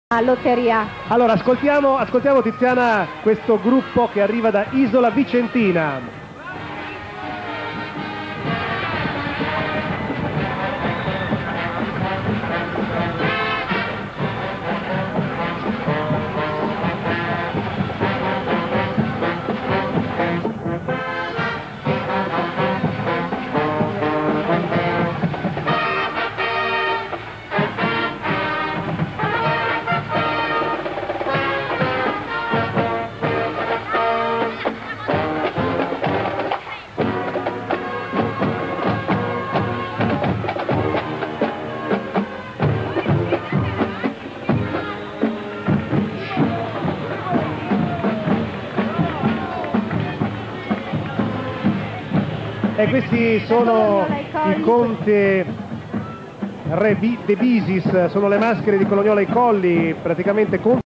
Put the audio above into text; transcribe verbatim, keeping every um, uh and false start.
lotteria. Allora ascoltiamo, ascoltiamo Tiziana questo gruppo che arriva da Isola Vicentina. E questi sono i Conte Re De Bisis, sono le maschere di Colognola ai Colli, praticamente